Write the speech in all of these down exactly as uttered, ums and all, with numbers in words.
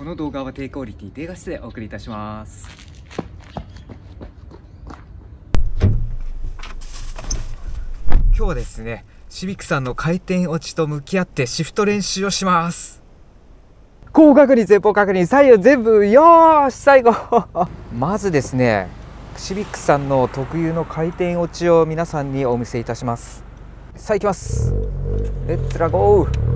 この動画は低クオリティ低画質でお送りいたします。今日はですね、シビックさんの回転落ちと向き合ってシフト練習をします。高確率、前方確認、左右全部よーし、最後まずですね、シビックさんの特有の回転落ちを皆さんにお見せいたします。さあ行きます。レッツラゴー。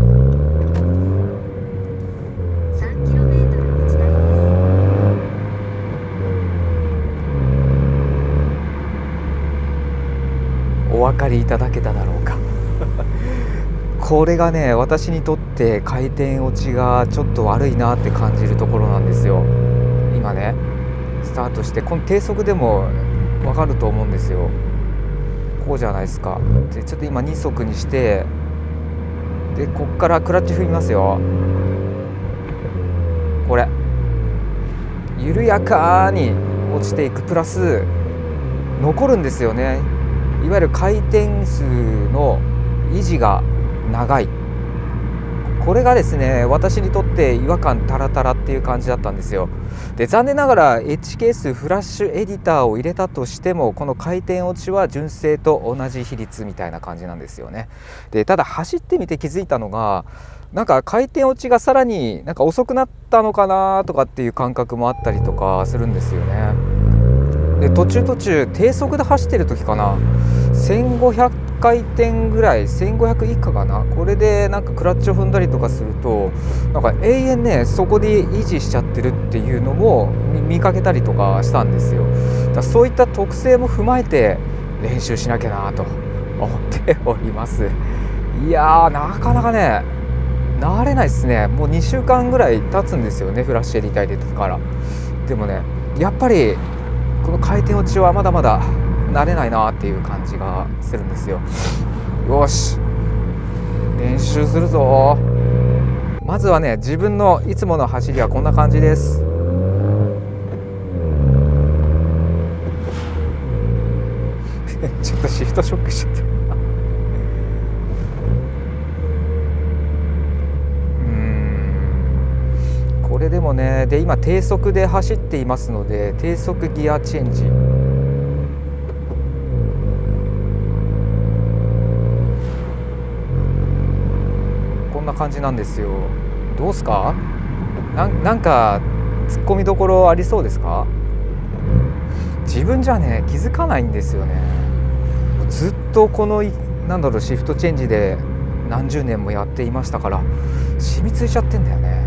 お分かりいただけただろうかこれがね、私にとって回転落ちがちょっと悪いなって感じるところなんですよ。今ねスタートして、この低速でも分かると思うんですよ。こうじゃないですか。でちょっと今に速にして、でこっからクラッチ踏みますよ。これ緩やかに落ちていく、プラス残るんですよね。いわゆる回転数の維持が長い。これがですね、私にとって違和感タラタラっていう感じだったんですよ。で残念ながら エイチケー 数フラッシュエディターを入れたとしても、この回転落ちは純正と同じ比率みたいな感じなんですよね。でただ走ってみて気づいたのが、なんか回転落ちがさらになんか遅くなったのかなとかっていう感覚もあったりとかするんですよね。で途中途中低速で走ってる時かな、せんごひゃくかいてんぐらい、せんごひゃく以下かな、これでなんかクラッチを踏んだりとかすると、なんか永遠ねそこで維持しちゃってるっていうのも 見, 見かけたりとかしたんですよ。だそういった特性も踏まえて練習しなきゃなと思っております。いやー、なかなかね慣れないですね。もうにしゅうかんぐらい経つんですよね、フラッシュエディター入れてから。でもね、やっぱりこの回転落ちはまだまだ慣れないなっていう感じがするんですよ。よし、練習するぞ。まずはね、自分のいつもの走りはこんな感じです。ちょっとシフトショックしちゃったこれでもね、で今低速で走っていますので、低速ギアチェンジ、こんな感じなんですよ。どうすか？な ん, なんか突っ込みどころありそうですか？自分じゃね気づかないんですよね。ずっとこのなんだろうシフトチェンジで何十年もやっていましたから、染みついちゃってんだよね。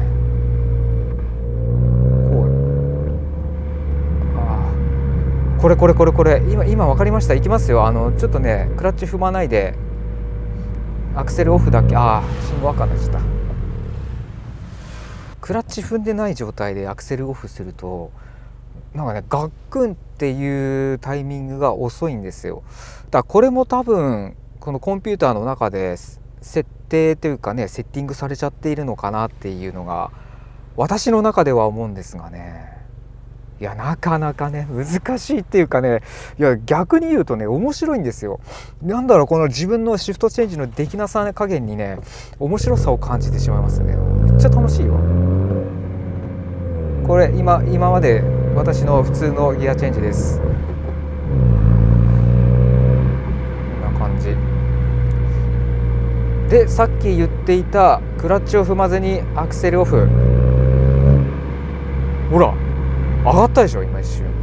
これこれこれこれ今今分かりました。いきますよ。あのちょっとねクラッチ踏まないでアクセルオフだけ、ああ信号赤になっちゃった。クラッチ踏んでない状態でアクセルオフするとなんかねガックンっていうタイミングが遅いんですよ。だからこれも多分このコンピューターの中で設定というかねセッティングされちゃっているのかなっていうのが私の中では思うんですがね。いやなかなかね難しいっていうかね、いや逆に言うとね面白いんですよ。なんだろう、この自分のシフトチェンジのできなさ加減にね面白さを感じてしまいますね。めっちゃ楽しいわこれ。今今まで私の普通のギアチェンジです。こんな感じで、さっき言っていたクラッチを踏まずにアクセルオフ、ほら上がったでしょ今一瞬。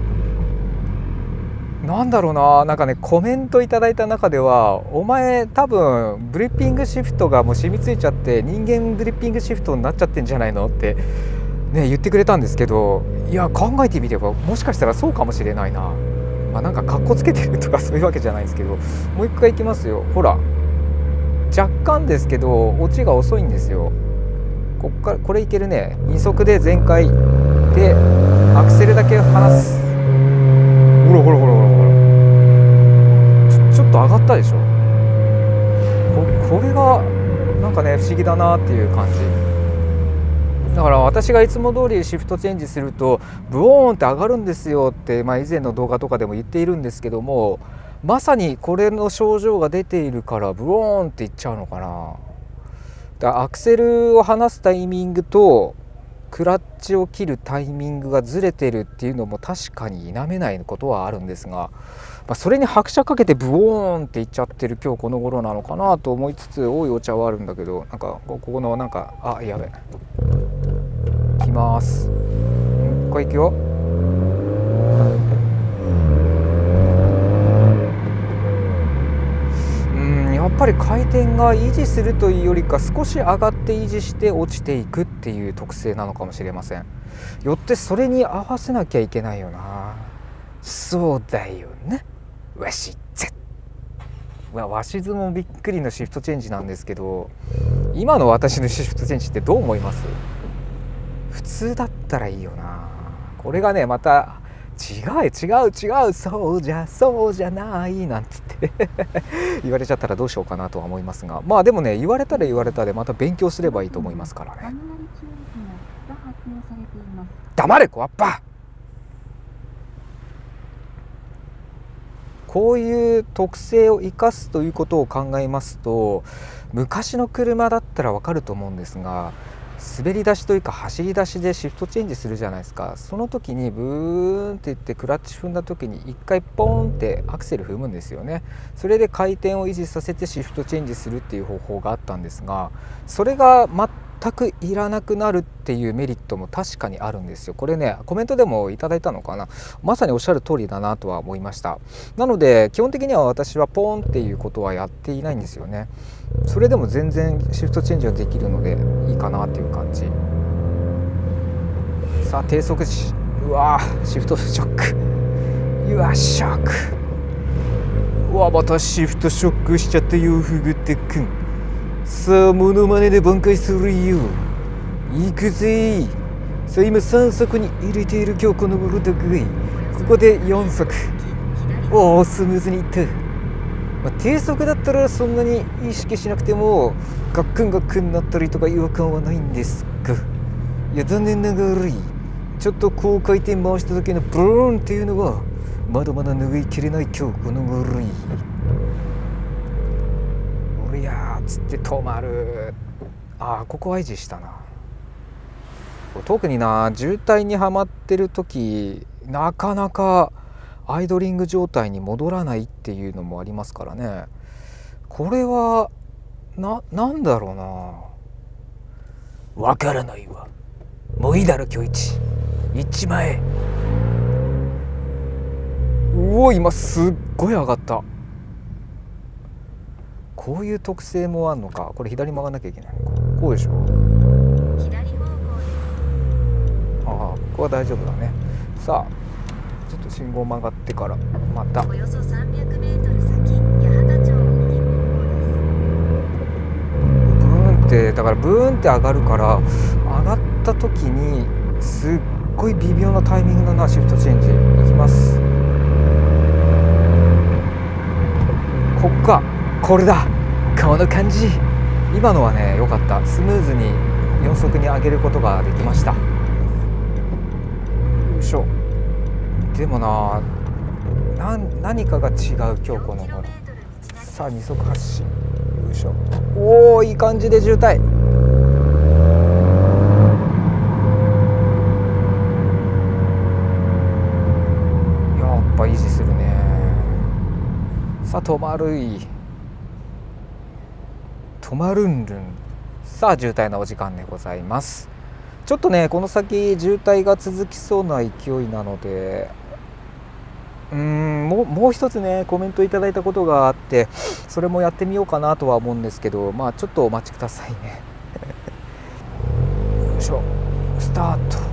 なんだろうな、なんかねコメントいただいた中では、お前多分ブリッピングシフトがもう染みついちゃって人間ブリッピングシフトになっちゃってんじゃないのってね言ってくれたんですけど、いや考えてみればもしかしたらそうかもしれないな。まあ、なんかカッコつけてるとかそういうわけじゃないんですけど、もう一回いきますよ。ほら若干ですけど落ちが遅いんですよ。こっからこれいけるね。に速で全開でアクセルだけ離す。ほらほらほらほらほら、ちょ、ちょっと上がったでしょ。 こ, これがなんかね不思議だなっていう感じだから、私がいつも通りシフトチェンジするとブオーンって上がるんですよって、まあ、以前の動画とかでも言っているんですけども、まさにこれの症状が出ているからブオーンっていっちゃうのかな。だからアクセルを離すタイミングとクラッチを切るタイミングがずれてるっていうのも確かに否めないことはあるんですが、まあ、それに拍車かけてブオーンっていっちゃってる今日この頃なのかなと思いつつ、多いお茶はあるんだけど、なんかここのなんかあやべいきます。もう一回いくよ。やっぱり回転が維持するというよりか、少し上がって維持して落ちていくっていう特性なのかもしれません。よってそれに合わせなきゃいけないよな。そうだよねわしぜわしずもびっくりのシフトチェンジなんですけど、今の私のシフトチェンジってどう思います？普通だったらいいよな。これがねまた違う違う違うそうじゃそうじゃないなんつって言われちゃったらどうしようかなとは思いますが、まあでもね言われたら言われたでまた勉強すればいいと思いますからね。黙れ小アッパ。こういう特性を生かすということを考えますと、昔の車だったらわかると思うんですが、滑り出しというか走り出しでシフトチェンジするじゃないですか。その時にブーンっていってクラッチ踏んだ時に一回ポーンってアクセル踏むんですよね。それで回転を維持させてシフトチェンジするっていう方法があったんですが、それが全くいらなくなるっていうメリットも確かにあるんですよ。これねコメントでもいただいたのかな。まさにおっしゃる通りだなとは思いました。なので基本的には私はポーンっていうことはやっていないんですよね。それでも全然シフトチェンジはできるのでいいかなっていう感じ。さあ低速時、うわシフトショック、うわショック、うわまたシフトショックしちゃったよフグテくん。さあモノマネで挽回するよ、いくぜ。さあ今さん速に入れている今日この頃だがい、ここでよん速、おおスムーズにいった。まあ、低速だったらそんなに意識しなくてもガックンガックンになったりとか違和感はないんですが、いや残念ながらちょっと高回転回した時のブーンっていうのはまだまだ拭いきれない今日この頃い。おりゃーっつって止まる。ああここは維持したな。特にな渋滞にはまってる時なかなかアイドリング状態に戻らないっていうのもありますからね。これはな、なんだろうな。わからないわ。もういいだろ今日一。行っちまえ。うお今すっごい上がった。こういう特性もあんのか。これ左曲がんなきゃいけないのか。こうでしょ。ああここは大丈夫だね。さあちょっと信号曲がってからまたおよそさんびゃくメートル先八幡町右方向です。ブーンってだからブーンって上がるから上がった時にすっごい微妙なタイミングだな。シフトチェンジいきます。こっかこれだこの感じ。今のはね良かった。スムーズによん速に上げることができました。よいしょ。でもなな何かが違う今日この頃。さあに速発進。よいしょ。おおいい感じで渋滞。やっぱ維持するね。さあ止まるい止まるんるん。さあ渋滞のお時間でございます。ちょっとねこの先渋滞が続きそうな勢いなので、うーんもう、もう一つねコメントいただいたことがあって、それもやってみようかなとは思うんですけど、まあちょっとお待ちくださいねよいしょスタート。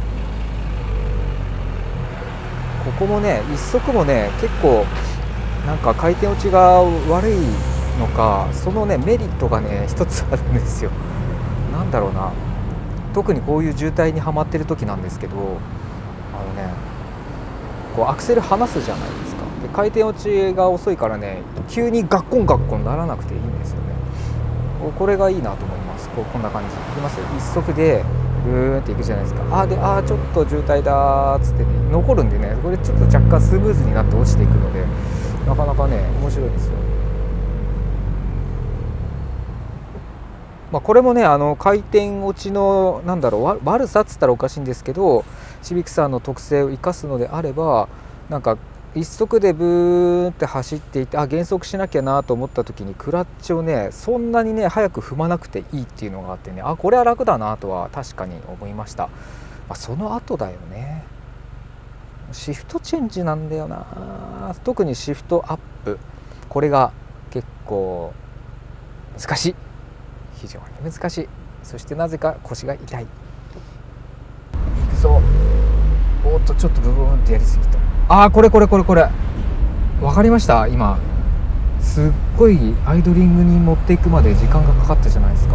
ここもね一足もね結構なんか回転落ちが悪いのか、そのねメリットがね一つあるんですよ。なんだろうな、特にこういう渋滞にはまってる時なんですけど、あのねこうアクセル離すじゃないですか。で回転落ちが遅いからね急にガッコンガッコンならなくていいんですよね。これがいいなと思います。こうこんな感じいきますよ。一速でブーンっていくじゃないですか。あーであーちょっと渋滞だーっつって、ね、残るんでね、これちょっと若干スムーズになって落ちていくのでなかなかね面白いですよ。 まあ、これもねあの回転落ちのなんだろう悪さっつったらおかしいんですけど、シビックさんの特性を生かすのであれば、なんか一足でブーンって走っていて、あ減速しなきゃなと思った時にクラッチをねそんなにね早く踏まなくていいっていうのがあってね、あこれは楽だなとは確かに思いました。まあ、その後だよね、シフトチェンジなんだよな。特にシフトアップ、これが結構難しい、非常に難しい。そしてなぜか腰が痛い。いくぞ。おっとちょっとブブーンってやりすぎた。ああこれこれこれこれ分かりました。今すっごいアイドリングに持っていくまで時間がかかったじゃないですか。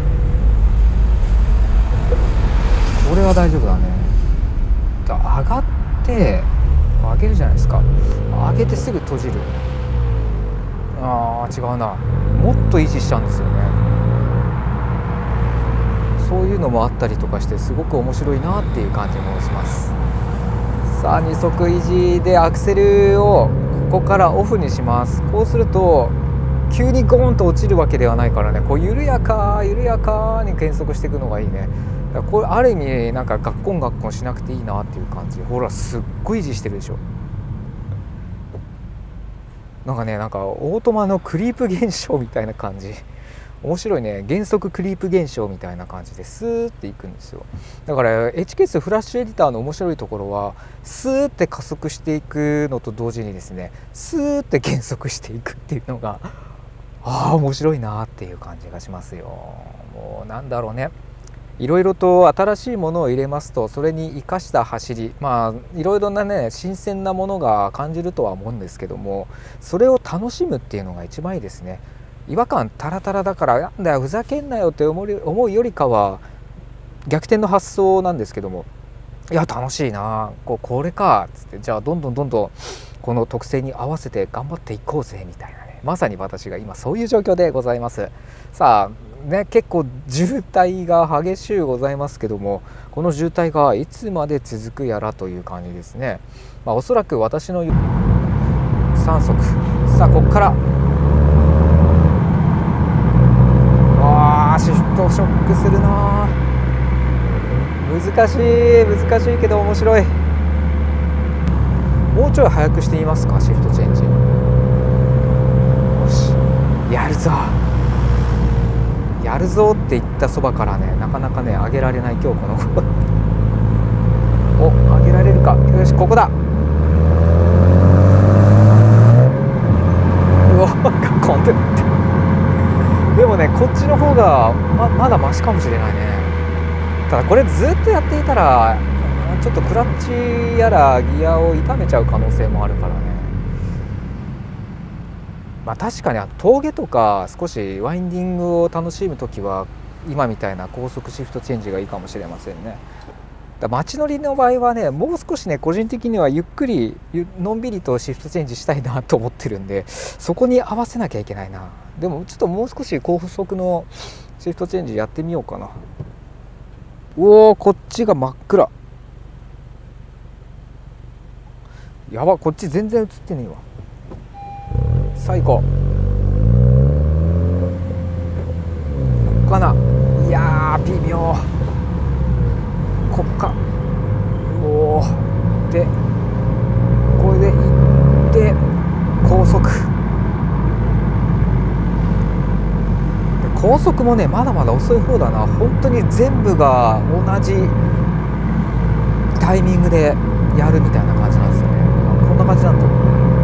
これは大丈夫だね。だ上がって上げるじゃないですか。上げてすぐ閉じる。あー違うな、もっと維持しちゃうんですよね。そういうのもあったりとかしてすごく面白いなっていう感じもします。さあに足維持でアクセルをここからオフにします。こうすると急にゴーンと落ちるわけではないからね、こう緩やか緩やかに減速していくのがいいね。だからこれある意味なんかガッコンガッコンしなくていいなっていう感じ。ほらすっごい維持してるでしょ。なんかねなんかオートマのクリープ現象みたいな感じ、面白いね。減速クリープ現象みたいな感じでスーっていくんですよ。だから エイチケーエス フラッシュエディターの面白いところはスーって加速していくのと同時にですねスーって減速していくっていうのがああ面白いなっていう感じがしますよ。もうなんだろうね、いろいろと新しいものを入れますとそれに生かした走り、まあいろいろなね新鮮なものが感じるとは思うんですけども、それを楽しむっていうのが一番いいですね。違和感タラタラだからなんだよふざけんなよって思うよりかは逆転の発想なんですけども、いや楽しいなこうこれかっつって、じゃあどんどんどんどんこの特性に合わせて頑張っていこうぜみたいなね、まさに私が今そういう状況でございます。さあね結構渋滞が激しゅうございますけども、この渋滞がいつまで続くやらという感じですね。まあ、おそらく私のさん足、さあここからシフトショックするな。難しい難しいけど面白い。もうちょい早くしてみますか、シフトチェンジ。よしやるぞやるぞって言ったそばからねなかなかね上げられない今日この子お上げられるか。よしここだ。うわコンテンツでもねこっちの方が ま, まだマシかもしれないね。ただこれずっとやっていたらちょっとクラッチやらギアを傷めちゃう可能性もあるからね。まあ確かに峠とか少しワインディングを楽しむ時は今みたいな高速シフトチェンジがいいかもしれませんね。街乗りの場合はねもう少しね個人的にはゆっくりのんびりとシフトチェンジしたいなと思ってるんで、そこに合わせなきゃいけないな。でもちょっともう少し高速のシフトチェンジやってみようかな。おおこっちが真っ暗。やばこっち全然映ってねえわ。最高こっかな。いやー微妙こっか。おおでこれで行って高速高速もねまだまだ遅い方だな。本当に全部が同じタイミングでやるみたいな感じなんですよね。こんな感じなんだ。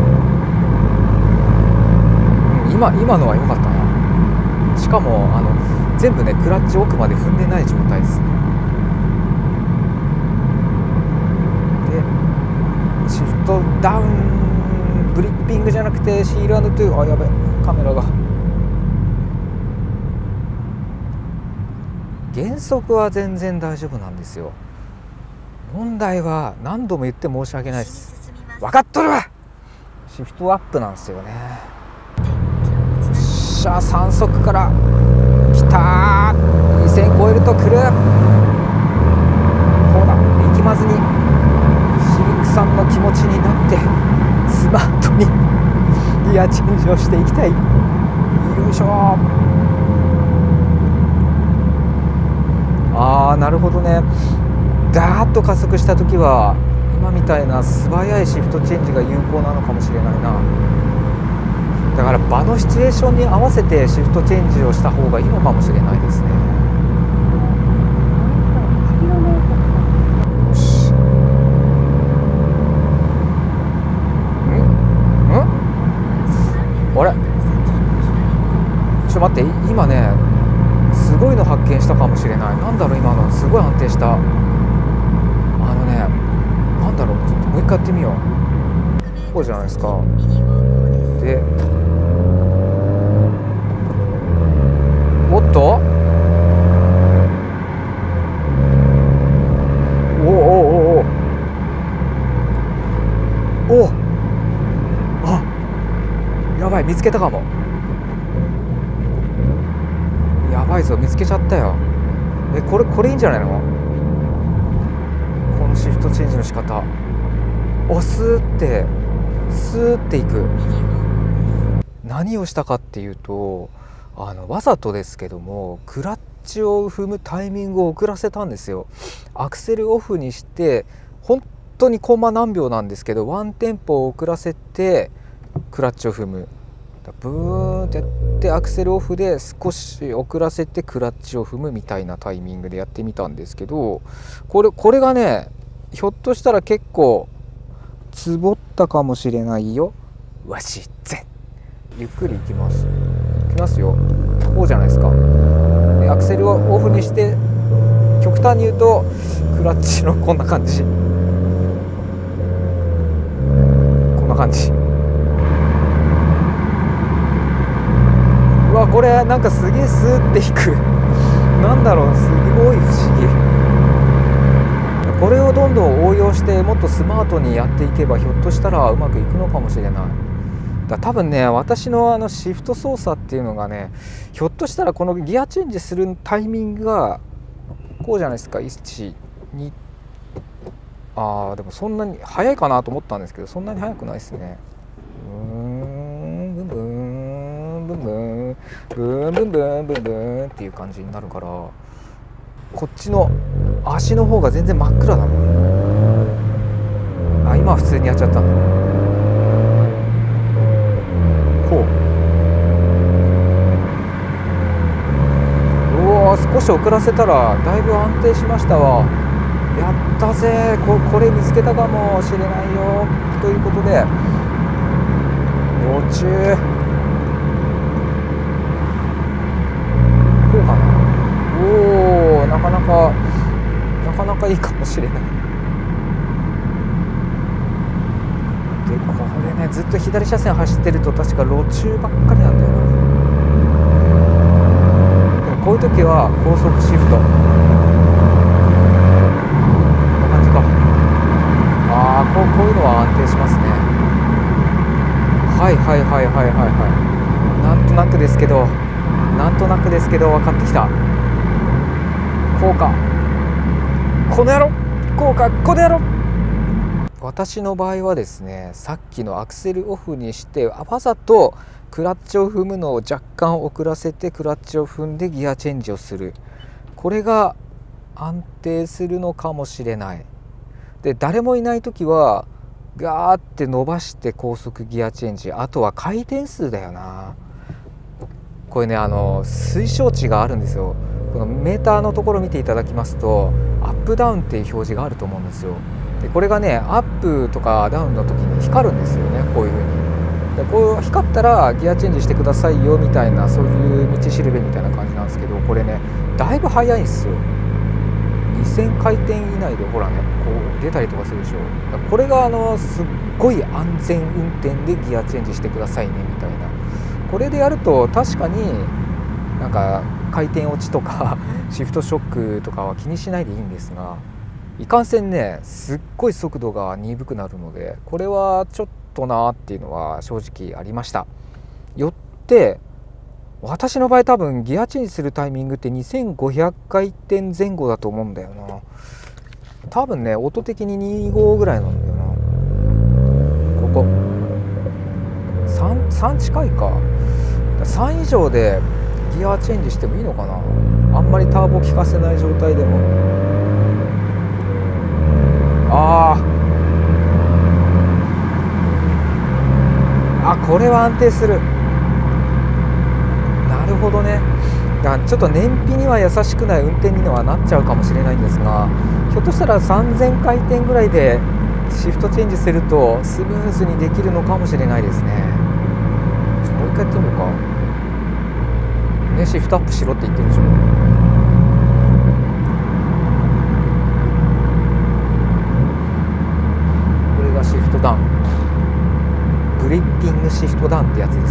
今今のは良かったな。しかもあの全部ねクラッチ奥まで踏んでない状態ですね。でシフトダウングリッピングじゃなくてシール&トゥー。あやべカメラが。減速は全然大丈夫なんですよ。問題は何度も言って申し訳ないです。分かっとるわ。シフトアップなんですよね。よっしゃさん足からきたー。にせん超えるとくる。ほら力まずにシビックさんの気持ちになってスマートにギアチェンジをしていきたい。よいしょ。 なるほどね。ダーッと加速した時は今みたいな素早いシフトチェンジが有効なのかもしれないな。だから場のシチュエーションに合わせてシフトチェンジをした方がいいのかもしれないですね。よし。んんあれ、ちょっと待って、今ねすごいの発見したかもしれない。なんだろう、今のすごい安定した。あのね、なんだろう、もう一回やってみよう。こうじゃないですか。で、おっと、おおおおおお、あ、やばい、見つけたかも。やばいぞ、見つけちゃったよ。え、これこれいいんじゃないの？このシフトチェンジの仕方。お、スーってスーっていく。何をしたかっていうと、あのわざとですけどもクラッチを踏むタイミングを遅らせたんですよ。アクセルオフにして本当にコンマ何秒なんですけど、ワンテンポ遅らせてクラッチを踏む。ブーンってやってアクセルオフで少し遅らせてクラッチを踏むみたいなタイミングでやってみたんですけど、これこれがね、ひょっとしたら結構ツボったかもしれないよ。わしぜゆっくりいきます。いきますよ。こうじゃないですか。でアクセルをオフにして極端に言うとクラッチのこんな感じ、こんな感じ。うわ、これなんかすげえスーっていく。なんだろう、すごい不思議。これをどんどん応用してもっとスマートにやっていけばひょっとしたらうまくいくのかもしれない。だ多分ね、私のあのシフト操作っていうのがね、ひょっとしたらこのギアチェンジするタイミングがこうじゃないですか。いち、に、あーでもそんなに早いかなと思ったんですけど、そんなに早くないですね。うーん、ブンブンブンブンブンブンブンブンブンっていう感じになるから、こっちの足の方が全然真っ暗だもん。あ、今は普通にやっちゃったの。こう、うおー、少し遅らせたらだいぶ安定しましたわ。やったぜ、 こ, これ見つけたかもしれないよ。ということで路中こうかな。おお、なかなかなかなかいいかもしれない。でこれね、ずっと左車線走ってると確か路中ばっかりなんだよな。でもこういう時は高速シフト、こんな感じか。ああ、こうこういうのは安定しますね。はいはいはいはいはいはい。なんとなくですけどなんとなくですけど分かってきた。こうか、この野郎、こうか、この野郎。私の場合はですね、さっきのアクセルオフにしてわざとクラッチを踏むのを若干遅らせてクラッチを踏んでギアチェンジをする。これが安定するのかもしれない。で誰もいない時はガーって伸ばして高速ギアチェンジ。あとは回転数だよな。これね、あの推奨値があるんですよ。このメーターのところ見ていただきますとアップダウンっていう表示があると思うんですよ。でこれがね、アップとかダウンの時に光るんですよね。こういう風にでこう光ったらギアチェンジしてくださいよみたいな、そういう道しるべみたいな感じなんですけど、これねだいぶ早いんですよ。にせんかいてん以内でほらね、こう出たりとかするでしょ。だからこれがあのすっごい安全運転でギアチェンジしてくださいねみたいな。これでやると確かになんか回転落ちとかシフトショックとかは気にしないでいいんですが、いかんせんね、すっごい速度が鈍くなるので、これはちょっとなっていうのは正直ありました。よって私の場合多分ギアチェンジするタイミングってにせんごひゃくかいてんぜん後だと思うんだよな。多分ね音的ににじゅうごぐらいなんだよな。ここ 3, 3近いか。さん以上でギアチェンジしてもいいのかな。 あんまりターボ効かせない状態でも。ああ、あ、これは安定する。なるほどね。だからちょっと燃費には優しくない運転にはなっちゃうかもしれないんですが、ひょっとしたらさんぜんかいてんぐらいでシフトチェンジするとスムーズにできるのかもしれないですね。ちょっともう一回やってみようかね。シフトアップしろって言ってるでしょ。これがシフトダウン、グリッピングシフトダウンってやつです。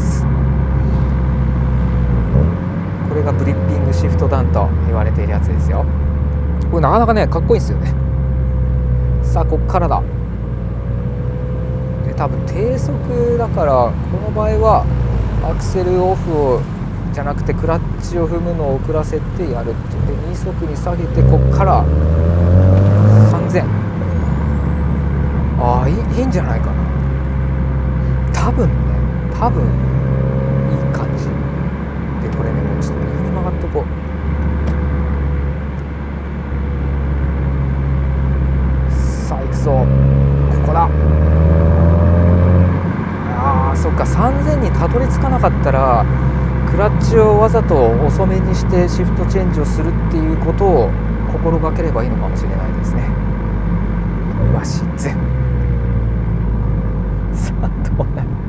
これがブリッピングシフトダウンと言われているやつですよ。これなかなかねかっこいいんですよね。さあこっからだ。で多分低速だからこの場合はアクセルオフをじゃなくてクラッチを踏むのを遅らせてやるってでに速に下げてこっからさんぜん。ああいい、いいんじゃないかな。多分ね多分いい感じでこれねもうちょっと右に曲がっとこう。さあ行くぞ、ここだ。あーそっか、さんぜんにたどり着かなかったらクラッチをわざと遅めにしてシフトチェンジをするっていうことを心がければいいのかもしれないですね。わしぜさあどうなる。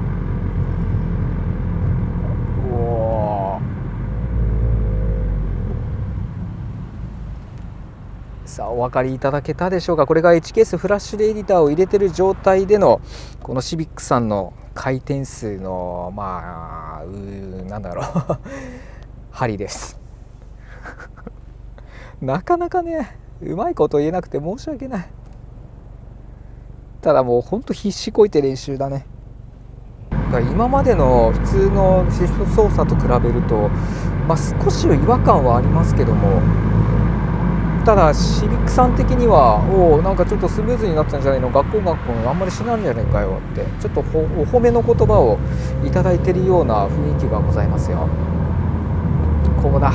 さあお分かりいただけたでしょうか。これが エイチケーエス フラッシュでエディターを入れてる状態でのこのシビックさんの回転数のまあうなんだろう針ですなかなかねうまいこと言えなくて申し訳ない。ただもうほんと必死こいて練習だね。だから今までの普通のシフト操作と比べると、まあ、少し違和感はありますけども、ただシビックさん的にはおおなんかちょっとスムーズになったんじゃないの、学校学校あんまりしないんじゃないかよってちょっとお褒めの言葉をいただいているような雰囲気がございますよ。ここだ。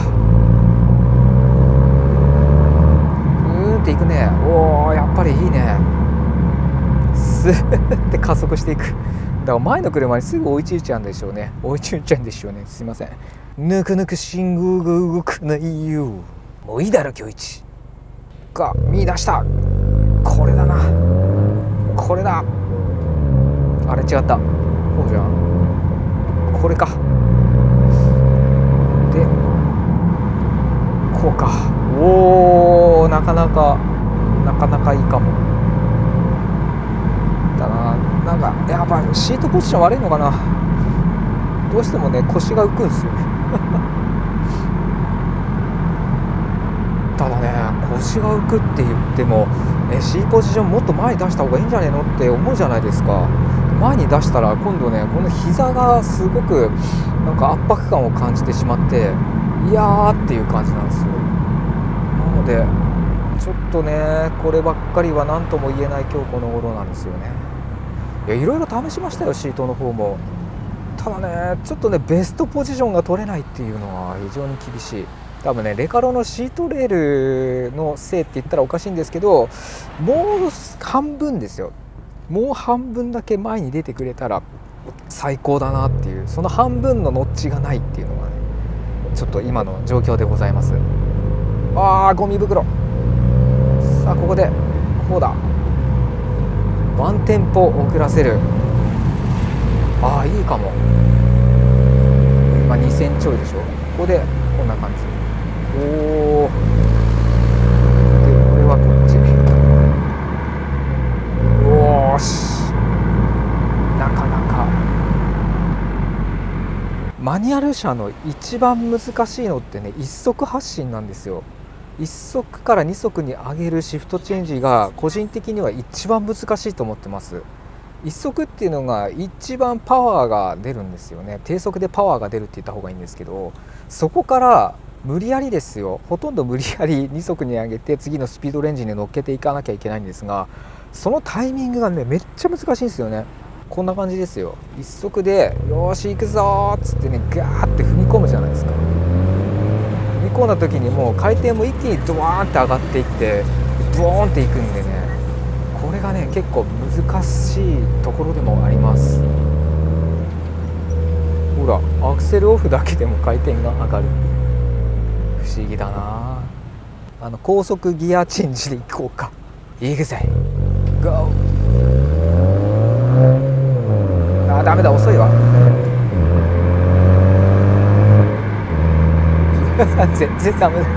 うーんっていくね。おおやっぱりいいね。スーって加速していく。だから前の車にすぐ追いついちゃうんでしょうね。追いついちゃうんでしょうね。すいません。ぬくぬく信号が動かないよ。もういいだろ今日一が見出した。これだな、これだ。あれ違った、こうじゃん、これか。でこうか。おおなかなかなかなかいいかもだな。なんかやっぱシートポジション悪いのかな。どうしてもね腰が浮くんですよねただね腰が浮くって言ってもえ C ポジションもっと前に出した方がいいんじゃねえのって思うじゃないですか。前に出したら今度ねこの膝がすごくなんか圧迫感を感じてしまっていやーっていう感じなんですよ。なのでちょっとねこればっかりは何とも言えない今日この頃なんですよね。いやいろいろ試しましたよシートの方も。ただねちょっとねベストポジションが取れないっていうのは非常に厳しい。多分ねレカロのシートレールのせいって言ったらおかしいんですけど、もう半分ですよ、もう半分だけ前に出てくれたら最高だなっていう、その半分のノッチがないっていうのがねちょっと今の状況でございます。あーゴミ袋。さあここでこうだ、ワンテンポ遅らせる。ああいいかも。今にせんちょいでしょ。ここでこんな感じ。おお。でこれはこっち。よーし。なかなかマニュアル車の一番難しいのってね一速発進なんですよ。いっ速からに速に上げるシフトチェンジが個人的には一番難しいと思ってます。いっ速っていうのが一番パワーが出るんですよね。低速でパワーが出るって言った方がいいんですけど、そこから無理やりですよ、ほとんど無理やりに速に上げて次のスピードレンジに乗っけていかなきゃいけないんですが、そのタイミングがねめっちゃ難しいんですよね。こんな感じですよ。いっ速でよーし行くぞーっつってねガーって踏み込むじゃないですか。踏み降な時にもう回転も一気にドワーンって上がっていってブオーンっていくんでね、これがね結構難しいところでもあります。ほらアクセルオフだけでも回転が上がる、不思議だな。あの高速ギアチェンジでいこうか。いくぜゴー。あーダメだ、遅いわ全然ダメだ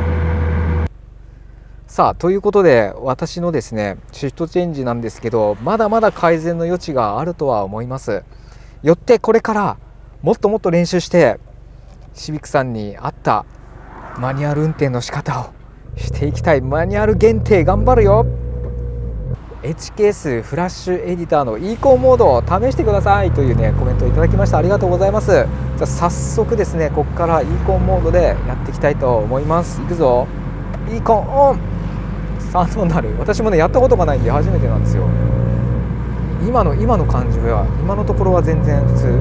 さあということで、私のですねシフトチェンジなんですけど、まだまだ改善の余地があるとは思います。よってこれからもっともっと練習してシビックさんに合ったマニュアル運転の仕方をしていきたい。マニュアル限定頑張るよ。 エイチケーエス フラッシュエディターの イーコンモードを試してくださいというねコメントをいただきました。ありがとうございます。じゃあ早速ですね、ここから イーコンモードでやっていきたいと思います。いくぞ。 イーコンオン。さんとなる。私もねやったことがないんで初めてなんですよ。今の今の感じは今のところは全然普通。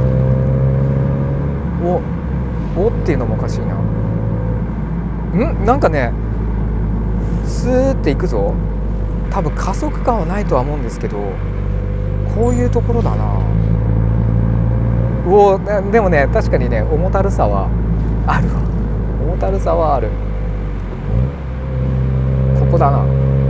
おおっていうのもおかしいな。んなんかねスーっていくぞ。多分加速感はないとは思うんですけど、こういうところだな。おおでもね確かにね重たるさはあるわ。重たるさはある。ここだな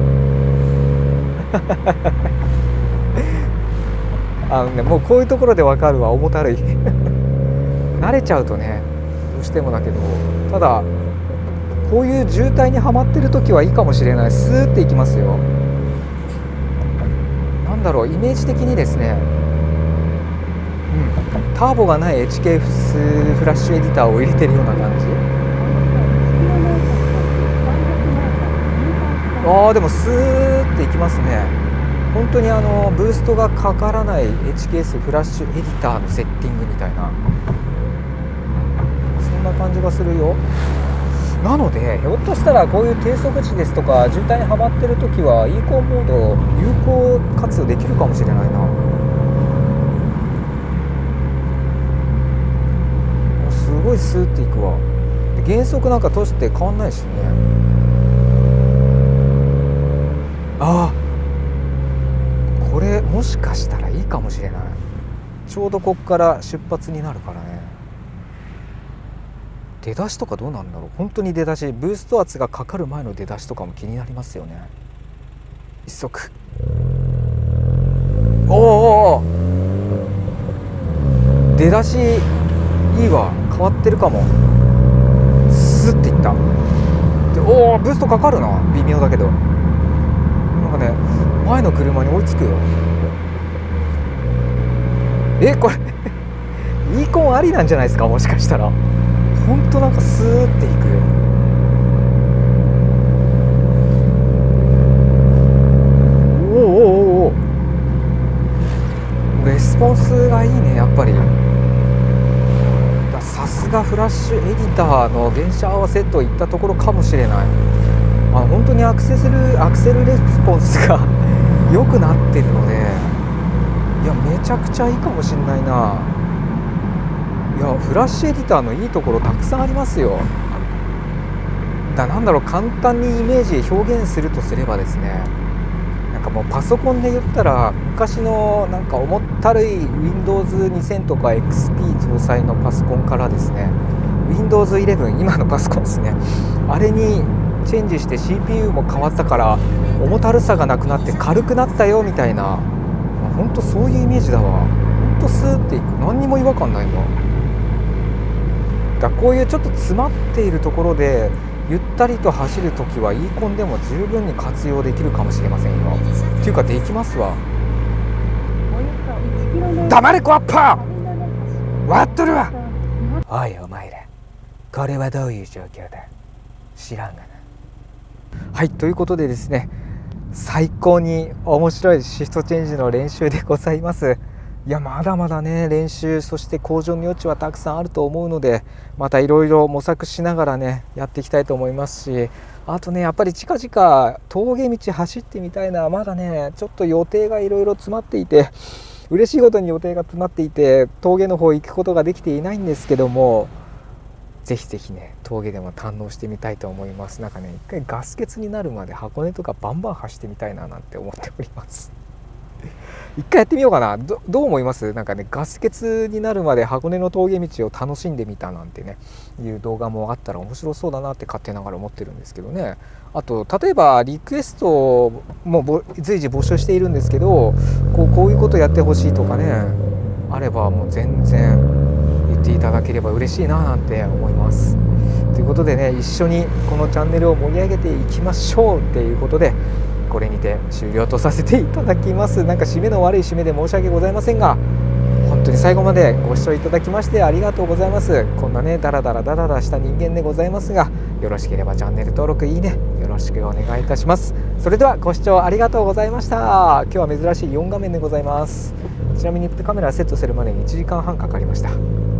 あのねもうこういうところでわかるわ、重たるい慣れちゃうとねどうしてもだけど、ただこういう渋滞にはまってる時はいいかもしれない。スーっていきますよ。なんだろう、イメージ的にですね、うん、ターボがない エイチケーエス フラッシュエディターを入れてるような感じ。あーでもスーっていきますね。本当にあのブーストがかからない エイチケーエス フラッシュエディターのセッティングみたいな、そんな感じがするよ。なのでひょっとしたらこういう低速地ですとか渋滞にはまってる時は イーコンモード有効活用できるかもしれないな。すごいスーっていくわ。で減速なんか通して変わんないしね。ああこれもしかしたらいいかもしれない。ちょうどここから出発になるからね。出だしとかどうなんだろう。本当に出だしブースト圧がかかる前の出だしとかも気になりますよね。一足おおお出だしいいわ。変わってるかも。スッていった。でおおブーストかかるな。微妙だけどなんかね前の車に追いつくよ。えこれイーコンありなんじゃないですか、もしかしたら。ほんとなんかスーっていくよ。おおおおおレスポンスがいいねやっぱり。さすがフラッシュエディターの電車合わせといったところかもしれない。あ本当にアクセルアクセルレスポンスが良くなってるので、いやめちゃくちゃいいかもしれないな。いやフラッシュエディターのいいところたくさんありますよ。だなんだろう、簡単にイメージ表現するとすればですね、なんかもうパソコンで言ったら昔のなんか重ったるい ウィンドウズにせん とか エックスピー 搭載のパソコンからですね ウィンドウズイレブン 今のパソコンですね、あれにチェンジして シーピーユー も変わったから重たるさがなくなって軽くなったよみたいな、ほんとそういうイメージだわ。ほんとスーっていく、何にも違和感ないわ。だこういうちょっと詰まっているところでゆったりと走るときは イーコンでも十分に活用できるかもしれませんよ。っていうかできますわ。黙れコアッパー割っとるわ。おいお前らこれはどういう状況だ、知らんがな。はいということでですね、最高に面白いシフトチェンジの練習でございます。いやまだまだね練習そして向上の余地はたくさんあると思うので、またいろいろ模索しながらねやっていきたいと思いますし、あとねやっぱり近々峠道走ってみたいな。まだねちょっと予定がいろいろ詰まっていて、嬉しいことに予定が詰まっていて峠の方行くことができていないんですけども、 ぜひぜひね峠でも堪能してみたいと思います。なんかね一回ガス欠になるまで箱根とかバンバン走ってみたいななんて思っております一回やってみようかな。 ど, どう思います？なんかねガス欠になるまで箱根の峠道を楽しんでみたなんてねいう動画もあったら面白そうだなって勝手ながら思ってるんですけどね。あと例えばリクエストも随時募集しているんですけど、こうこういうことやってほしいとかねあればもう全然言っていただければ嬉しいななんて思います。ということでね一緒にこのチャンネルを盛り上げていきましょうっていうことでこれにて終了とさせていただきます。なんか締めの悪い締めで申し訳ございませんが本当に最後までご視聴いただきましてありがとうございます。こんなねダラダラダラダラした人間でございますがよろしければチャンネル登録いいねよろしくお願いいたします。それではご視聴ありがとうございました。今日は珍しいよん画面でございます。ちなみにカメラセットするまでにいちじかんはんかかりました。